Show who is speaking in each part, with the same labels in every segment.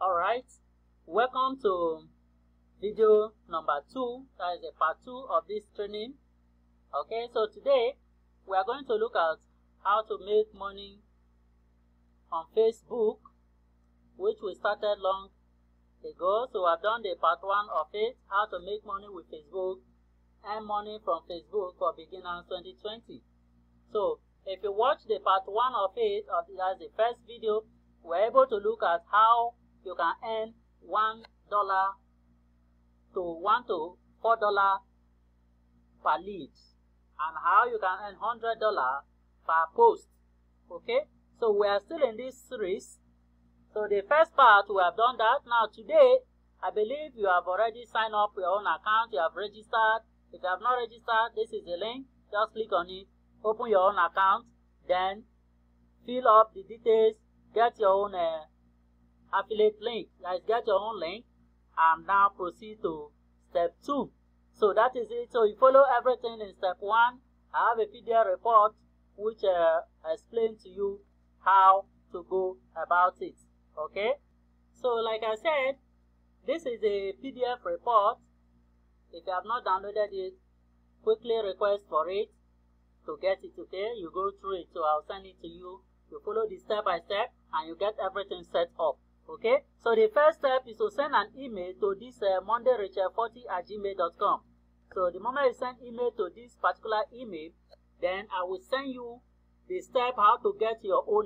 Speaker 1: Alright, welcome to video number 2, that is a part 2 of this training. Okay, so today we are going to look at how to make money on Facebook, which we started long ago. So we have done the part 1 of it, how to make money with Facebook, earn money from Facebook for beginners 2020. So if you watch the part 1 of it, that's the first video, we're able to look at how you can earn $1 to $1 to $4 per lead, and how you can earn $100 per post. Okay, so we are still in this series. So the first part we have done that. Now today, I believe you have already signed up your own account, you have registered. If you have not registered, this is the link. Just click on it, open your own account, then fill up the details, get your own affiliate link. That is, get your own link, and now proceed to step 2. So that is it. So you follow everything in step 1. I have a PDF report which explains to you how to go about it. Okay, so like I said, this is a PDF report. If you have not downloaded it, quickly request for it to get it. Okay, you go through it, so I'll send it to you. You follow the step by step and you get everything set up. Okay, so the first step is to send an email to this mondayrachel40@gmail.com. So the moment you send email to this particular email, then I will send you the step how to get your own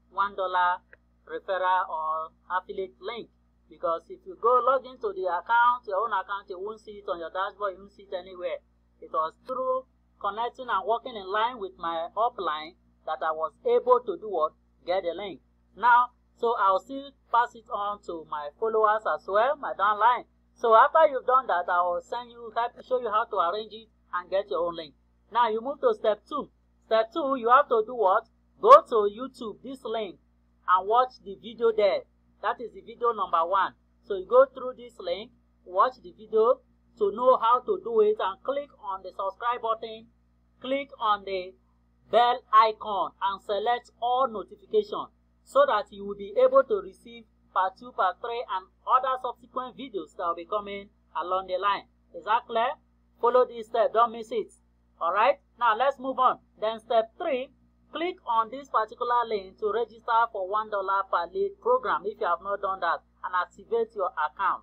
Speaker 1: $1 referral or affiliate link. Because if you go log into the account, your own account, you won't see it on your dashboard, you won't see it anywhere. It was through connecting and working in line with my upline that I was able to do what? Get a link. Now, so I'll still pass it on to my followers as well, my downline. So after you've done that, I will send you, show you how to arrange it and get your own link. Now you move to step 2. Step 2, you have to do what? Go to YouTube, this link, and watch the video there. That is the video number 1. So you go through this link, watch the video to know how to do it, and click on the subscribe button, click on the bell icon, and select all notifications, so that you will be able to receive part 2, part 3, and other subsequent videos that will be coming along the line. Is that clear? Follow this step, don't miss it. Alright, now let's move on. Then step 3, click on this particular link to register for $1 per lead program if you have not done that, and activate your account.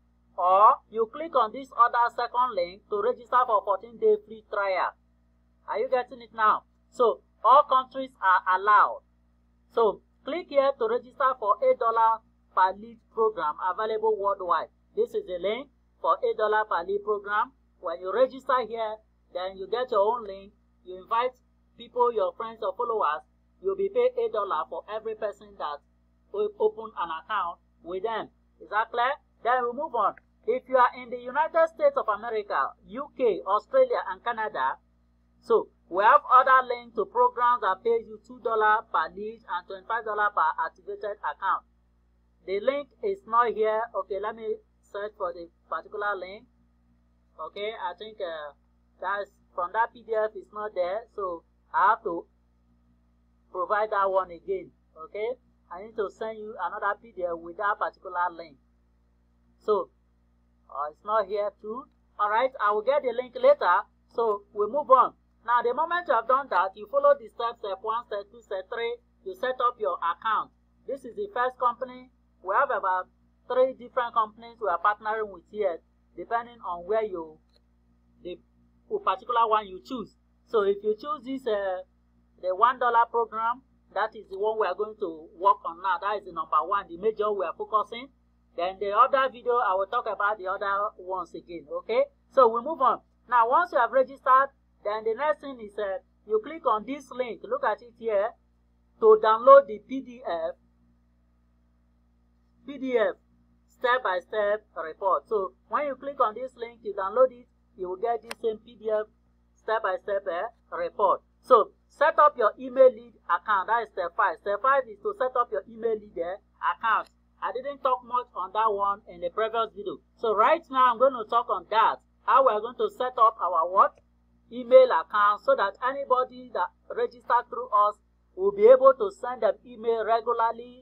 Speaker 1: Or you click on this other second link to register for 14-day free trial. Are you getting it now? So all countries are allowed. So click here to register for $8 per lead program available worldwide. This is the link for $8 per lead program. When you register here, then you get your own link. You invite people, your friends or followers. You'll be paid $8 for every person that will open an account with them. Is that clear? Then we move on. If you are in the United States of America, UK, Australia, and Canada, so we have other links to programs that pay you $2 per lead and $25 per activated account. The link is not here. Okay, let me search for the particular link. Okay, I think that's from that PDF is not there, so I have to provide that one again. Okay, I need to send you another PDF with that particular link. So it's not here too. Alright, I will get the link later. So we move on. Now the moment you have done that, you follow the steps, step 1, step 2, step 3, you set up your account. This is the first company. We have about 3 different companies we are partnering with here, depending on where the particular one you choose. So if you choose this the $1 program, that is the one we are going to work on now. That is the number 1, the major we are focusing. Then the other video, I will talk about the other ones again. Okay, so we move on. Now once you have registered, then the next thing is you click on this link. Look at it here, to download the PDF step-by-step report. So when you click on this link, you download it, you will get this same PDF step-by-step report. So set up your email lead account. That is step 5. Step 5 is to set up your email lead account. I didn't talk much on that one in the previous video. So right now I'm going to talk on that. How we are going to set up our what? Email account, so that anybody that registered through us will be able to send them email regularly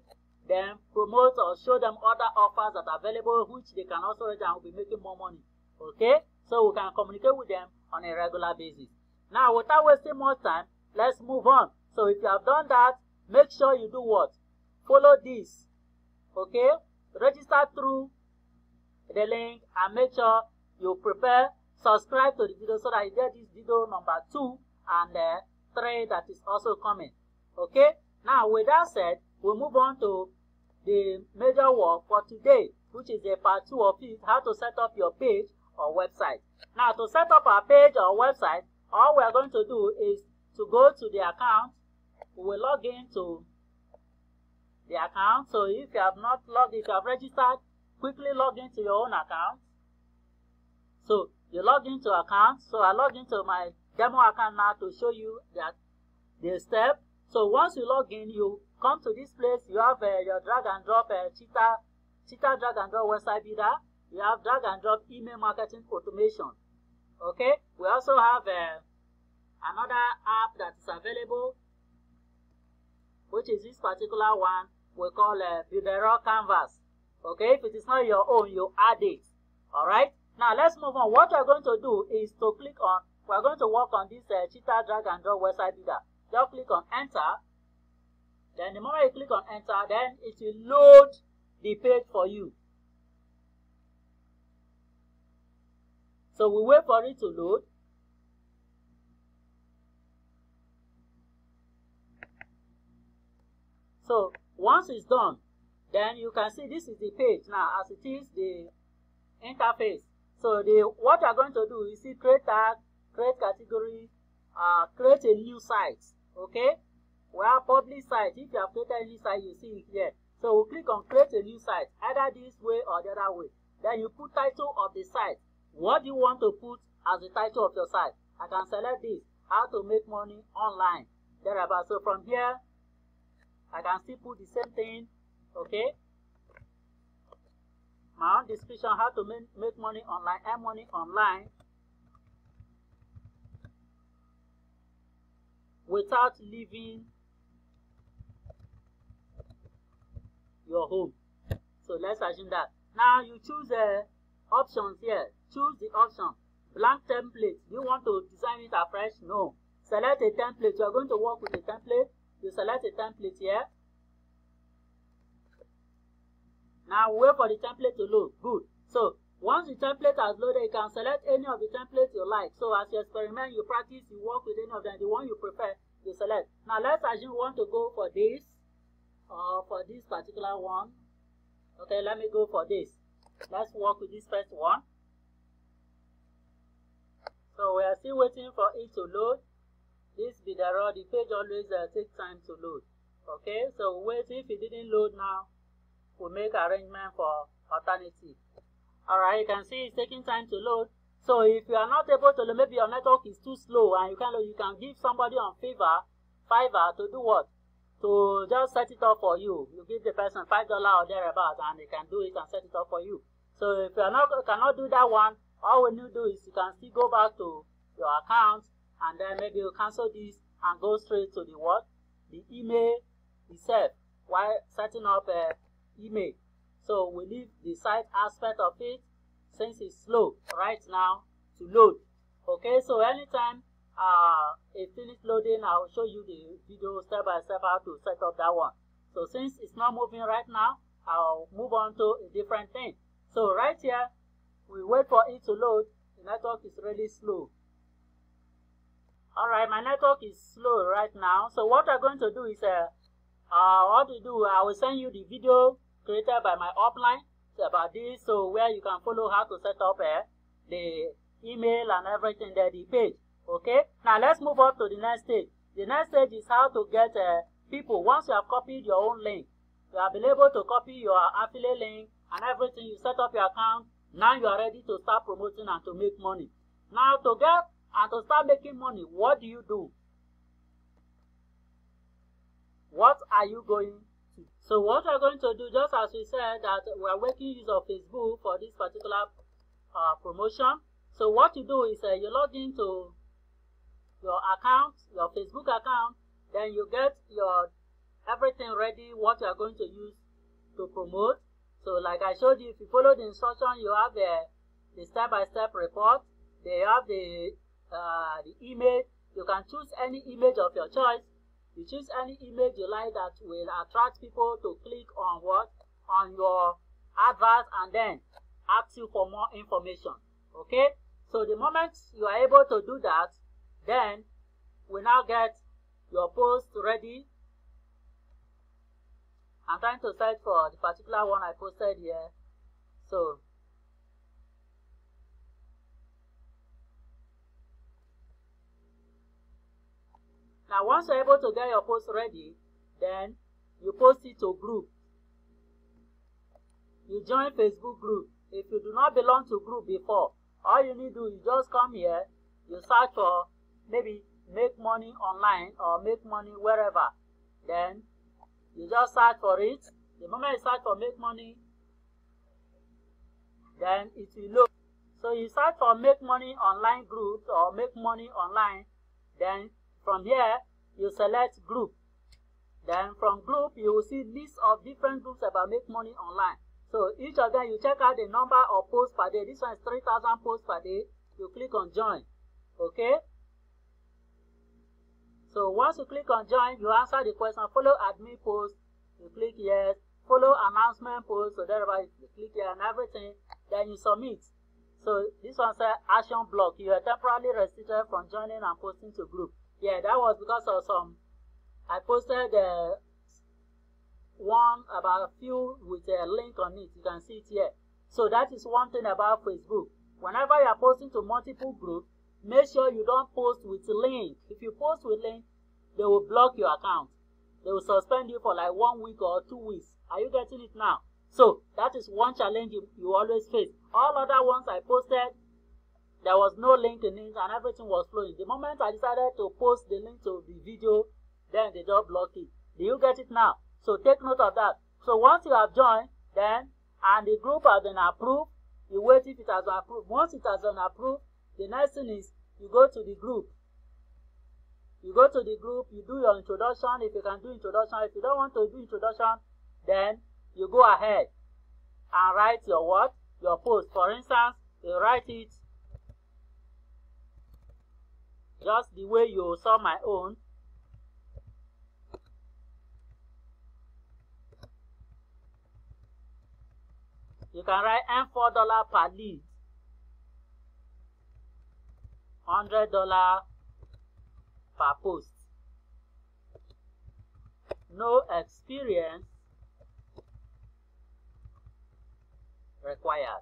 Speaker 1: then promote or show them other offers that are available, which they can also read and will be making more money. Okay, so we can communicate with them on a regular basis. Now, without wasting more time, let's move on. So if you have done that, make sure you do what? Follow this. Okay, register through the link and make sure you subscribe to the video so that you get this video number 2 and 3 that is also coming. Okay, now with that said, we'll move on to the major work for today, which is a part 2 of it, how to set up your page or website. Now, to set up our page or website, all we are going to do is to go to the account. We will log into the account. So if you have not logged, if you have registered, quickly log into your own account. So you log into account. So I log into my demo account now to show you that the step. So once you log in, you come to this place. You have your drag and drop Cheetah drag and drop website builder. You have drag and drop email marketing automation. Okay, we also have another app that is available, which is this particular one we call Builderall Canvas. Okay, if it is not your own, you add it. All right, now let's move on. What we're going to do is to click on, we're going to work on this Cheetah drag and drop website builder. Just click on enter. Then the moment you click on enter, then it will load the page for you. So we wait for it to load. So once it's done, then you can see this is the page now as it is the interface. So what you are going to do is see create tag, create category, create a new site. Okay, we have public site. If you have created any site, you see it here. So we click on create a new site, either this way or the other way. Then you put title of the site. What do you want to put as the title of your site? I can select this, how to make money online. Thereabout. So from here, I can still put the same thing. Okay, my own description, how to make money online, earn money online without leaving your home. So let's assume that. Now you choose options here. Choose the option. Blank template. Do you want to design it afresh? No. Select a template. You are going to work with a template. You select a template here. Now wait for the template to load. Good. So once the template has loaded, you can select any of the templates you like. So as you experiment, you practice, you work with any of them. The one you prefer, you select. Now let's assume you want to go for this or for this particular one. Okay, let me go for this. Let's work with this first one. So we are still waiting for it to load. This Builderall, the page always takes time to load. Okay, so wait. If it didn't load now, we'll make arrangement for alternative. Alright, you can see it's taking time to load. So if you are not able to load, maybe your network is too slow and you can give somebody on Fiverr to do what? To just set it up for you. You give the person $5 or thereabouts and they can do it and set it up for you. So if you cannot do that one, all we need to do is you can still go back to your account and then maybe you cancel this and go straight to the what? The email itself while setting up email. So we leave the site aspect of it since it's slow right now to load. Okay, so anytime it finishes loading, I will show you the video step by step how to set up that one. So since it's not moving right now, I'll move on to a different thing. So right here, we wait for it to load. The network is really slow. Alright, my network is slow right now. So what I'm going to do is what to do, I will send you the video created by my upline about this, so where you can follow how to set up the email and everything there, the page. Okay, now let's move on to the next stage. The next stage is how to get people. Once you have copied your own link, you have been able to copy your affiliate link and everything, you set up your account. Now you are ready to start promoting and to make money. Now to get and to start making money, what do you do? What are you going to do? So what we're going to do, just as we said that we are making use of Facebook for this particular promotion. So what you do is you log into your account, your Facebook account, then you get your everything ready, what you are going to use to promote. So like I showed you, if you follow the instruction, you have the step-by-step report. They have the image. You can choose any image of your choice. You choose any image you like that will attract people to click on what? On your advert, and then ask you for more information. Okay? So the moment you are able to do that, then we now get your post ready. I'm trying to search for the particular one I posted here. So now once you're able to get your post ready, then you post it to group. You join Facebook group. If you do not belong to group before, all you need to do is just come here, you search for maybe make money online or make money wherever. Then you just search for it. The moment you search for make money, then it will load. So you search for make money online groups or make money online. Then from here you select group. Then from group you will see list of different groups about make money online. So each of them you check out the number of posts per day. This one is 3,000 posts per day. You click on join. Okay. So once you click on join, you answer the question, follow admin post, you click yes, follow announcement post, so thereby you click here and everything, then you submit. So this one says action block. You are temporarily restricted from joining and posting to group. Yeah, that was because of I posted one about a few with a link on it. You can see it here. So that is one thing about Facebook. Whenever you are posting to multiple groups, make sure you don't post with link. If you post with link, they will block your account. They will suspend you for like 1 week or 2 weeks. Are you getting it now? So that is one challenge you always face. All other ones I posted, there was no link in it and everything was flowing. The moment I decided to post the link to the video, then they just block it. Do you get it now? So take note of that. So once you have joined, then and the group has been approved, you wait if it has been approved. Once it has been approved, the next thing is you go to the group. You go to the group, you do your introduction if you can do introduction. If you don't want to do introduction, then you go ahead and write your what? Your post. For instance, you write it just the way you saw my own. You can write $4 per lead, $100 per post. No experience required.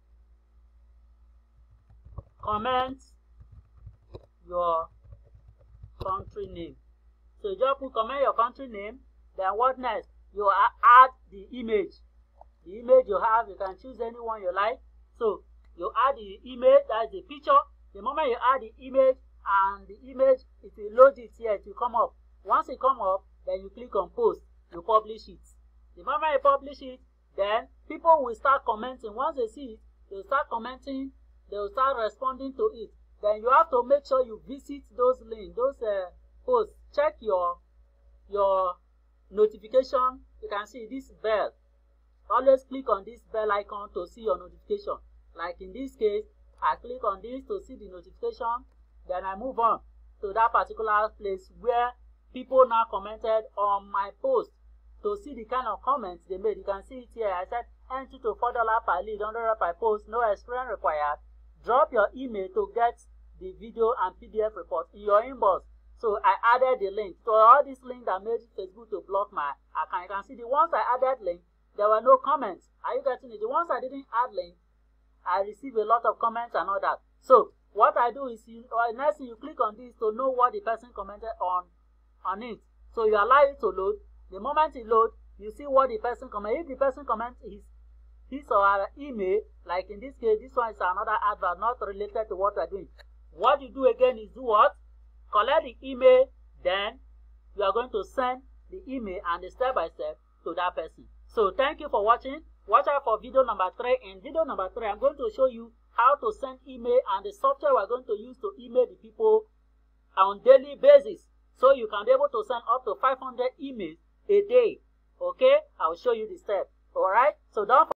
Speaker 1: Comment your country name. So you just comment your country name. Then what next? You add the image. The image you have, you can choose any one you like. So you add the image, that's the picture. The moment you add the image and the image, it will load it here, it will come up. Once it come up, then you click on post, you publish it. The moment you publish it, then people will start commenting. Once they see it, they will start commenting, they will start responding to it. Then you have to make sure you visit those links, those posts. Check your notification. You can see this bell. Always click on this bell icon to see your notification. Like in this case, I click on this to see the notification. Then I move on to that particular place where people now commented on my post to see the kind of comments they made. You can see it here. I said $2 to $4 per lead, $100 per post, no experience required. Drop your email to get the video and PDF report in your inbox. So I added the link. So all these links that made Facebook to block my account. You can see the ones I added link, there were no comments. Are you getting it? The ones I didn't add link, I received a lot of comments and all that. So what I do is next you click on this to know what the person commented on it. So you allow it to load. The moment it loads, you see what the person commented. If the person comments his or her email, like in this case, this one is another advert not related to what we're doing. What you do again is do what? Collect the email, then you are going to send the email and the step-by-step to that person. So thank you for watching. Watch out for video number 3. In video number 3, I'm going to show you how to send email and the software we're going to use to email the people on daily basis. So you can be able to send up to 500 emails a day. Okay? I'll show you the steps. Alright, so don't